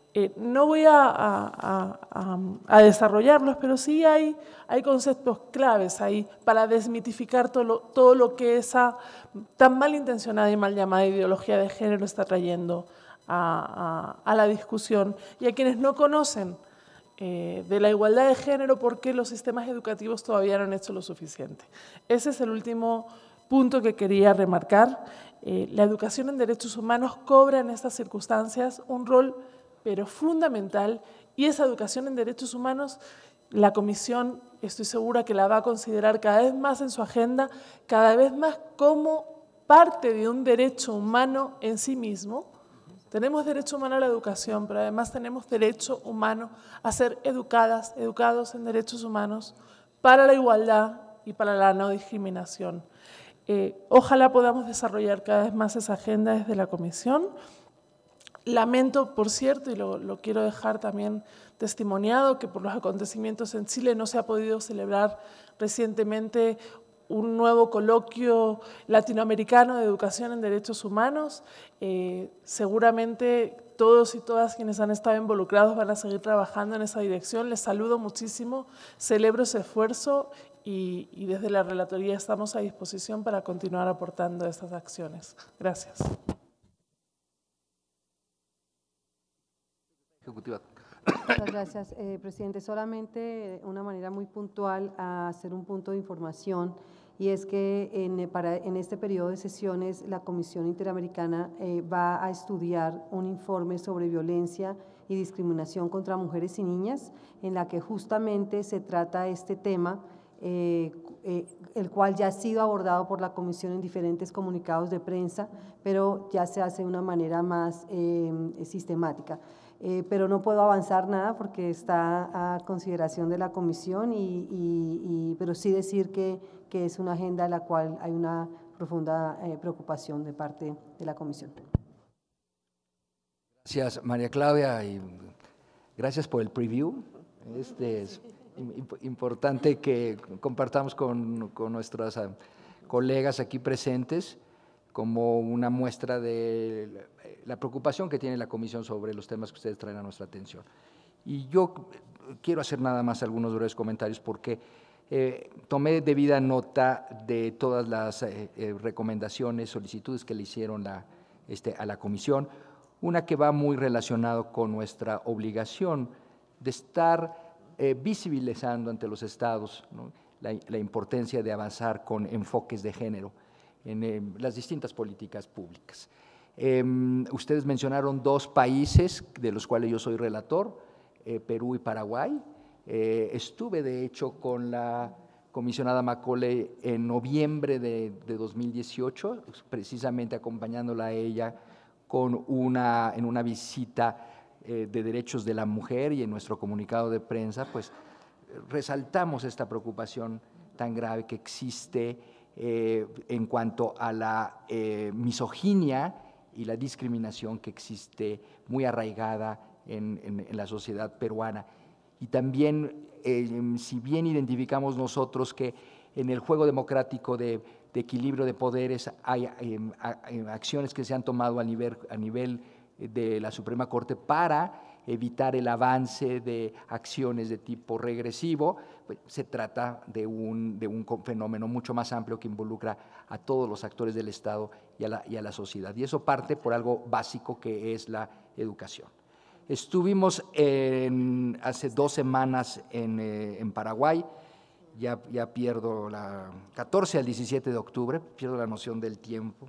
Eh, no voy a, a, a, a desarrollarlos, pero sí hay, hay conceptos claves ahí para desmitificar todo lo, todo lo que esa tan malintencionada y mal llamada ideología de género está trayendo a, a, a la discusión. Y a quienes no conocen eh, de la igualdad de género, porque los sistemas educativos todavía no han hecho lo suficiente. Ese es el último punto que quería remarcar. Eh, la educación en derechos humanos cobra en estas circunstancias un rol pero fundamental, y esa educación en derechos humanos, la Comisión, estoy segura que la va a considerar cada vez más en su agenda, cada vez más como parte de un derecho humano en sí mismo. Tenemos derecho humano a la educación, pero además tenemos derecho humano a ser educadas, educados en derechos humanos para la igualdad y para la no discriminación. Eh, ojalá podamos desarrollar cada vez más esa agenda desde la Comisión. Lamento, por cierto, y lo, lo quiero dejar también testimoniado, que por los acontecimientos en Chile no se ha podido celebrar recientemente un nuevo coloquio latinoamericano de educación en derechos humanos. Eh, seguramente todos y todas quienes han estado involucrados van a seguir trabajando en esa dirección. Les saludo muchísimo, celebro ese esfuerzo y, y desde la Relatoría estamos a disposición para continuar aportando estas acciones. Gracias.
Ejecutiva.
Muchas gracias, eh, presidente. Solamente una manera muy puntual a hacer un punto de información, y es que en, para, en este periodo de sesiones la Comisión Interamericana eh, va a estudiar un informe sobre violencia y discriminación contra mujeres y niñas, en la que justamente se trata este tema, eh, eh, el cual ya ha sido abordado por la Comisión en diferentes comunicados de prensa, pero ya se hace de una manera más eh, sistemática. Eh, pero no puedo avanzar nada porque está a consideración de la Comisión, y, y, y, pero sí decir que, que es una agenda en la cual hay una profunda eh, preocupación de parte de la Comisión.
Gracias, María Claudia, y gracias por el preview. Este es importante que compartamos con, con nuestros uh, colegas aquí presentes como una muestra de la preocupación que tiene la Comisión sobre los temas que ustedes traen a nuestra atención. Y yo quiero hacer nada más algunos breves comentarios porque eh, tomé debida nota de todas las eh, eh, recomendaciones, solicitudes que le hicieron la, este, a la Comisión, una que va muy relacionado con nuestra obligación de estar eh, visibilizando ante los estados, ¿no?, la, la importancia de avanzar con enfoques de género en eh, las distintas políticas públicas. Eh, ustedes mencionaron dos países de los cuales yo soy relator, eh, Perú y Paraguay. Eh, estuve, de hecho, con la comisionada Macaulay en noviembre de, de dos mil dieciocho, precisamente acompañándola a ella con una, en una visita eh, de derechos de la mujer, y en nuestro comunicado de prensa, pues, resaltamos esta preocupación tan grave que existe Eh, en cuanto a la eh, misoginia y la discriminación que existe muy arraigada en, en, en la sociedad peruana. Y también, eh, si bien identificamos nosotros que en el juego democrático de, de equilibrio de poderes hay eh, acciones que se han tomado a nivel, a nivel de la Suprema Corte para evitar el avance de acciones de tipo regresivo, pues se trata de un, de un fenómeno mucho más amplio que involucra a todos los actores del Estado y a la, y a la sociedad. Y eso parte por algo básico que es la educación. Estuvimos en, hace dos semanas en, eh, en Paraguay, ya, ya pierdo la catorce al diecisiete de octubre, pierdo la noción del tiempo,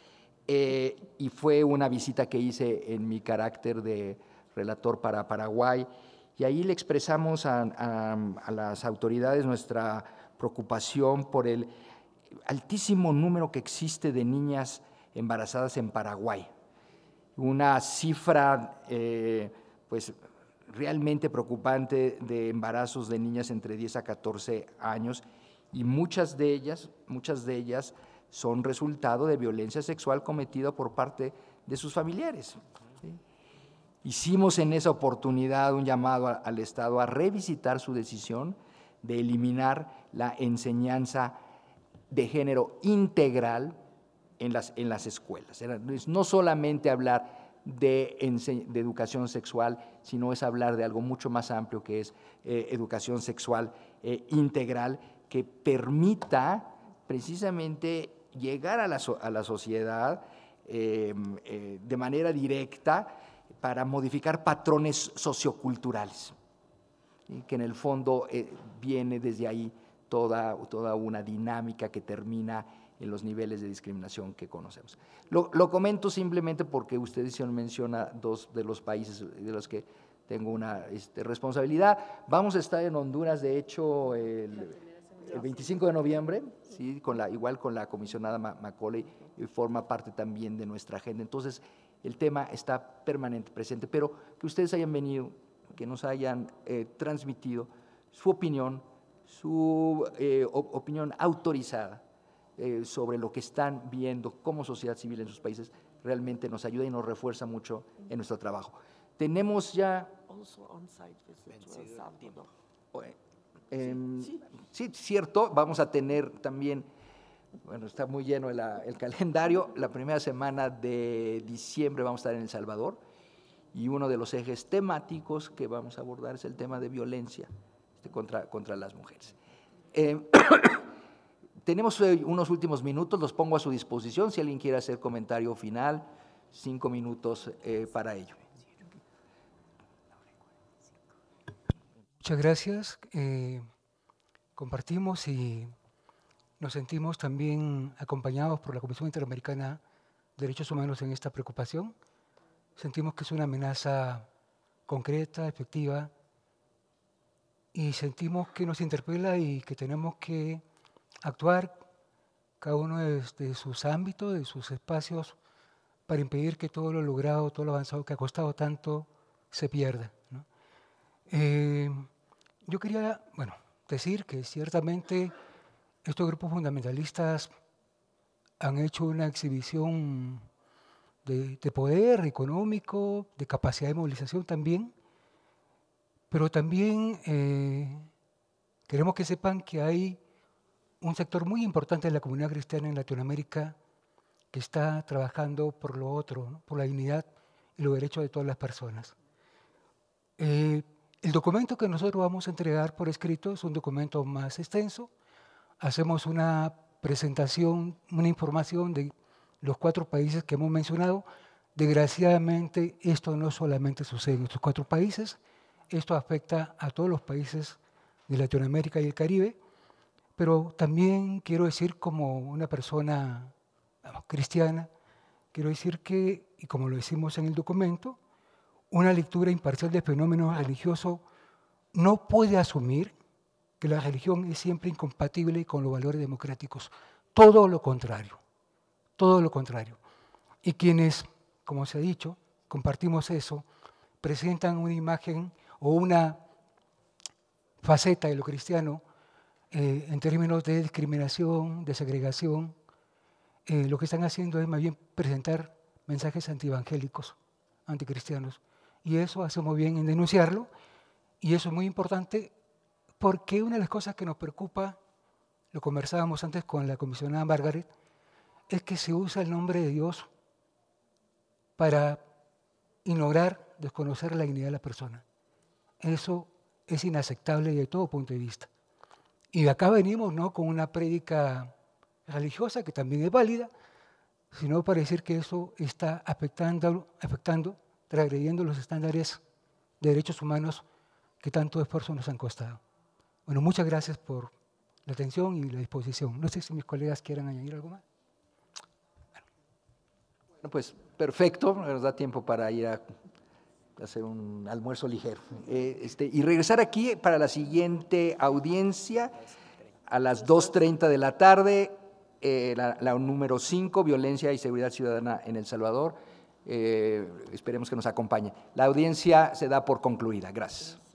eh, y fue una visita que hice en mi carácter de relator para Paraguay, y ahí le expresamos a, a, a las autoridades nuestra preocupación por el altísimo número que existe de niñas embarazadas en Paraguay. Una cifra eh, pues, realmente preocupante de embarazos de niñas entre diez a catorce años, y muchas de ellas, muchas de ellas son resultado de violencia sexual cometida por parte de sus familiares. ¿Sí? Hicimos en esa oportunidad un llamado a, al Estado a revisitar su decisión de eliminar la enseñanza de género integral en las, en las escuelas. No solamente hablar de, de educación sexual, sino es hablar de algo mucho más amplio que es eh, educación sexual eh, integral, que permita precisamente llegar a la, so, a la sociedad eh, eh, de manera directa para modificar patrones socioculturales, ¿sí? Que en el fondo eh, viene desde ahí toda, toda una dinámica que termina en los niveles de discriminación que conocemos. Lo, lo comento simplemente porque usted hicieron mención a dos de los países de los que tengo una este, responsabilidad. Vamos a estar en Honduras, de hecho, el, el veinticinco de noviembre, ¿sí? Con la, igual con la comisionada Macaulay, y forma parte también de nuestra agenda. Entonces, el tema está permanente, presente, pero que ustedes hayan venido, que nos hayan eh, transmitido su opinión, su eh, opinión autorizada eh, sobre lo que están viendo como sociedad civil en sus países, realmente nos ayuda y nos refuerza mucho en nuestro trabajo. Tenemos ya… Eh, sí. sí, cierto, vamos a tener también… Bueno, está muy lleno el, el calendario. La primera semana de diciembre vamos a estar en El Salvador y uno de los ejes temáticos que vamos a abordar es el tema de violencia este, contra, contra las mujeres. Eh, tenemos unos últimos minutos, los pongo a su disposición. Si alguien quiere hacer comentario final, cinco minutos eh, para ello.
Muchas gracias. Eh, compartimos y nos sentimos también acompañados por la Comisión Interamericana de Derechos Humanos en esta preocupación. Sentimos que es una amenaza concreta, efectiva, y sentimos que nos interpela y que tenemos que actuar cada uno de, de sus ámbitos, de sus espacios, para impedir que todo lo logrado, todo lo avanzado que ha costado tanto se pierda, ¿no? Eh, yo quería, bueno, decir que ciertamente estos grupos fundamentalistas han hecho una exhibición de, de poder económico, de capacidad de movilización también, pero también eh, queremos que sepan que hay un sector muy importante de la comunidad cristiana en Latinoamérica que está trabajando por lo otro, ¿no? Por la dignidad y los derechos de todas las personas. Eh, el documento que nosotros vamos a entregar por escrito es un documento más extenso. Hacemos una presentación, una información de los cuatro países que hemos mencionado. Desgraciadamente, esto no solamente sucede en estos cuatro países, esto afecta a todos los países de Latinoamérica y el Caribe, pero también quiero decir como una persona vamos, cristiana, quiero decir que, y como lo decimos en el documento, una lectura imparcial del fenómeno religioso no puede asumir que la religión es siempre incompatible con los valores democráticos. Todo lo contrario, todo lo contrario. Y quienes, como se ha dicho, compartimos eso, presentan una imagen o una faceta de lo cristiano eh, en términos de discriminación, de segregación. Eh, lo que están haciendo es más bien presentar mensajes antievangélicos, anticristianos. Y eso hacemos bien en denunciarlo, y eso es muy importante porque una de las cosas que nos preocupa, lo conversábamos antes con la comisionada Margaret, es que se usa el nombre de Dios para ignorar, desconocer la dignidad de la persona. Eso es inaceptable desde todo punto de vista. Y de acá venimos no con una prédica religiosa, que también es válida, sino para decir que eso está afectando, afectando, transgrediendo los estándares de derechos humanos que tanto esfuerzo nos han costado. Bueno, muchas gracias por la atención y la disposición. No sé si mis colegas quieran añadir algo más.
Bueno, bueno pues perfecto, nos da tiempo para ir a hacer un almuerzo ligero. Eh, este, y regresar aquí para la siguiente audiencia a las dos treinta de la tarde, eh, la, la número cinco, Violencia y Seguridad Ciudadana en El Salvador. Eh, esperemos que nos acompañe. La audiencia se da por concluida. Gracias.